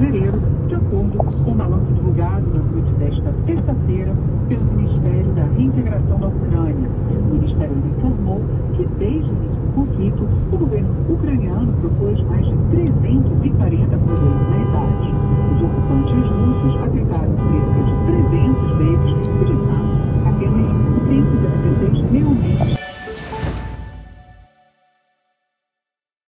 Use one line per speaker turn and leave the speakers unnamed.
fevereiro, de acordo com o balanço divulgado na noite desta terça-feira pelo Ministério da Reintegração da Ucrânia. O Ministério informou que, desde o início do conflito, o governo ucraniano propôs mais de 340 produtos humanitários. Os ocupantes russos aplicaram cerca de 300 deles e, de fato, apenas 116 realmente